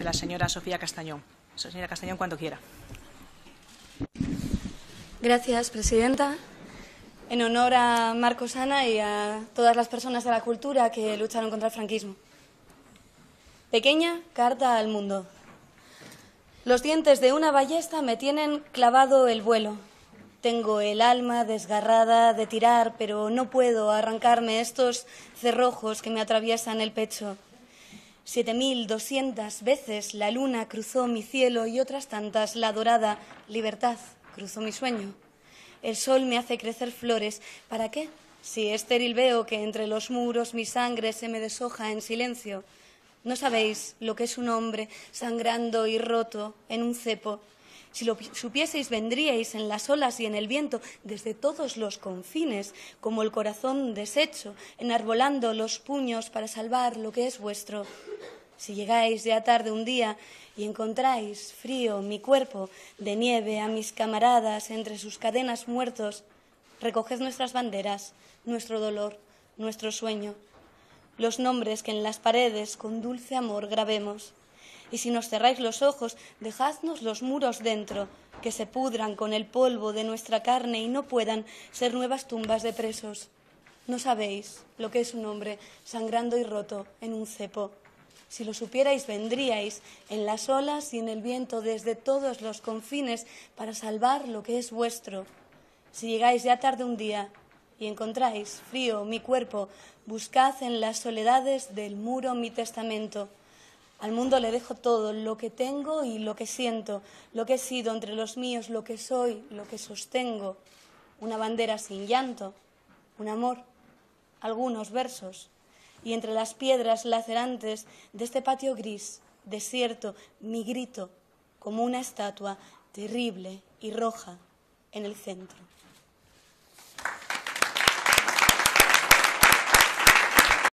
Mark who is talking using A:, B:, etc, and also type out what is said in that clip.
A: la señora Sofía Castañón. Señora Castañón, cuando quiera.
B: Gracias, presidenta. En honor a Marcos Ana y a todas las personas de la cultura que lucharon contra el franquismo. Pequeña carta al mundo. Los dientes de una ballesta me tienen clavado el vuelo. Tengo el alma desgarrada de tirar, pero no puedo arrancarme estos cerrojos que me atraviesan el pecho. 7200 veces la luna cruzó mi cielo y otras tantas la dorada libertad cruzó mi sueño. El sol me hace crecer flores. ¿Para qué? Si estéril veo que entre los muros mi sangre se me deshoja en silencio. ¿No sabéis lo que es un hombre sangrando y roto en un cepo? Si lo supieseis, vendríais en las olas y en el viento desde todos los confines, como el corazón deshecho, enarbolando los puños para salvar lo que es vuestro. Si llegáis ya tarde un día y encontráis frío mi cuerpo, de nieve a mis camaradas entre sus cadenas muertos, recoged nuestras banderas, nuestro dolor, nuestro sueño, los nombres que en las paredes con dulce amor grabemos. Y si nos cerráis los ojos, dejadnos los muros dentro, que se pudran con el polvo de nuestra carne y no puedan ser nuevas tumbas de presos. No sabéis lo que es un hombre sangrando y roto en un cepo. Si lo supierais, vendríais en las olas y en el viento desde todos los confines para salvar lo que es vuestro. Si llegáis ya tarde un día y encontráis frío mi cuerpo, buscad en las soledades del muro mi testamento. Al mundo le dejo todo, lo que tengo y lo que siento, lo que he sido entre los míos, lo que soy, lo que sostengo. Una bandera sin llanto, un amor, algunos versos. Y entre las piedras lacerantes de este patio gris, desierto, mi grito, como una estatua terrible y roja en el centro.